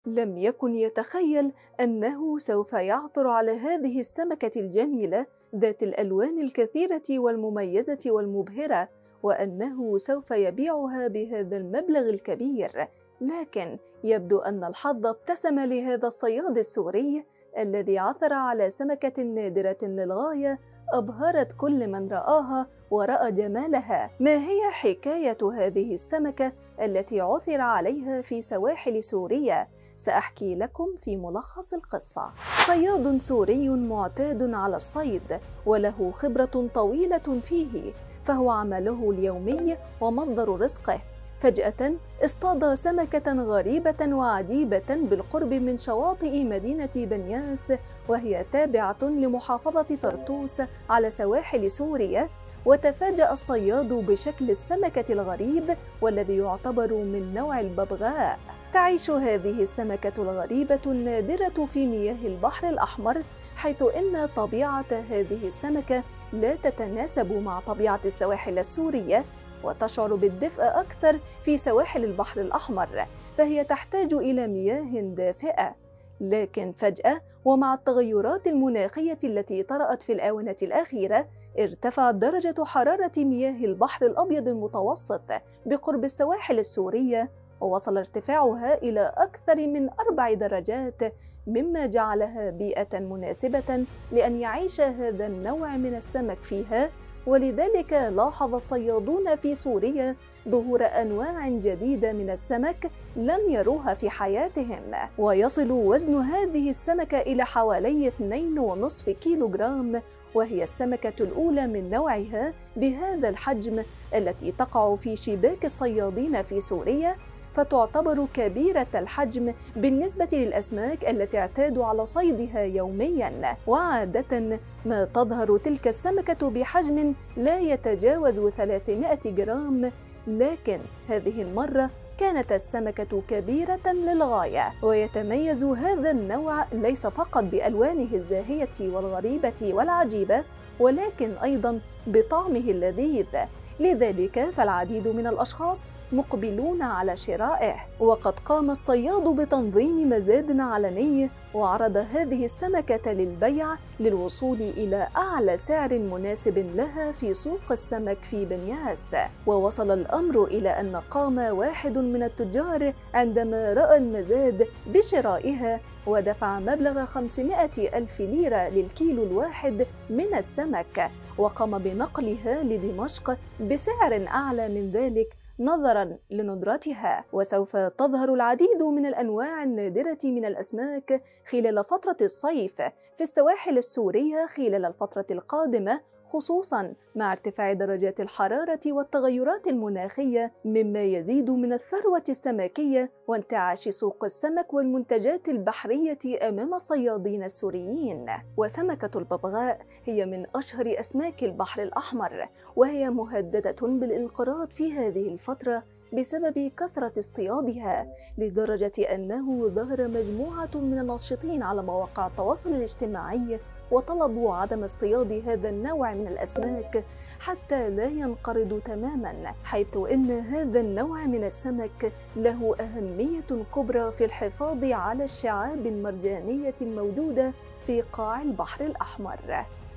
لم يكن يتخيل أنه سوف يعثر على هذه السمكة الجميلة ذات الألوان الكثيرة والمميزة والمبهرة، وأنه سوف يبيعها بهذا المبلغ الكبير. لكن يبدو أن الحظ ابتسم لهذا الصياد السوري الذي عثر على سمكة نادرة للغاية أبهرت كل من رآها ورأى جمالها. ما هي حكاية هذه السمكة التي عثر عليها في سواحل سوريا؟ سأحكي لكم في ملخص القصة. صياد سوري معتاد على الصيد وله خبرة طويلة فيه، فهو عمله اليومي ومصدر رزقه. فجأة اصطاد سمكة غريبة وعجيبة بالقرب من شواطئ مدينة بنياس، وهي تابعة لمحافظة طرطوس على سواحل سوريا. وتفاجأ الصياد بشكل السمكة الغريب والذي يعتبر من نوع الببغاء. تعيش هذه السمكة الغريبة النادرة في مياه البحر الأحمر، حيث إن طبيعة هذه السمكة لا تتناسب مع طبيعة السواحل السورية، وتشعر بالدفء أكثر في سواحل البحر الأحمر، فهي تحتاج إلى مياه دافئة. لكن فجأة ومع التغيرات المناخية التي طرأت في الآونة الأخيرة، ارتفعت درجة حرارة مياه البحر الأبيض المتوسط بقرب السواحل السورية، ووصل ارتفاعها إلى أكثر من 4 درجات، مما جعلها بيئة مناسبة لأن يعيش هذا النوع من السمك فيها. ولذلك لاحظ الصيادون في سوريا ظهور أنواع جديدة من السمك لم يروها في حياتهم، ويصل وزن هذه السمكة إلى حوالي 2.5 كيلوغرام، وهي السمكة الأولى من نوعها بهذا الحجم التي تقع في شباك الصيادين في سوريا، فتعتبر كبيرة الحجم بالنسبة للأسماك التي اعتادوا على صيدها يومياً. وعادة ما تظهر تلك السمكة بحجم لا يتجاوز 300 جرام، لكن هذه المرة كانت السمكة كبيرة للغاية. ويتميز هذا النوع ليس فقط بألوانه الزاهية والغريبة والعجيبة، ولكن أيضاً بطعمه اللذيذ. لذلك فالعديد من الأشخاص مقبلون على شرائه. وقد قام الصياد بتنظيم مزاد علني وعرض هذه السمكة للبيع للوصول إلى أعلى سعر مناسب لها في سوق السمك في بنياس. ووصل الأمر إلى أن قام واحد من التجار عندما رأى المزاد بشرائها، ودفع مبلغ 500,000 ليرة للكيلو الواحد من السمك، وقام بنقلها لدمشق بسعر أعلى من ذلك نظراً لندرتها. وسوف تظهر العديد من الأنواع النادرة من الأسماك خلال فترة الصيف في السواحل السورية خلال الفترة القادمة، خصوصاً مع ارتفاع درجات الحرارة والتغيرات المناخية، مما يزيد من الثروة السمكية وانتعاش سوق السمك والمنتجات البحرية أمام الصيادين السوريين. وسمكة الببغاء هي من أشهر أسماك البحر الأحمر، وهي مهددة بالانقراض في هذه الفترة بسبب كثرة اصطيادها، لدرجة أنه ظهر مجموعة من الناشطين على مواقع التواصل الاجتماعي وطلبوا عدم اصطياد هذا النوع من الأسماك حتى لا ينقرض تماماً، حيث إن هذا النوع من السمك له أهمية كبرى في الحفاظ على الشعاب المرجانية الموجودة في قاع البحر الأحمر.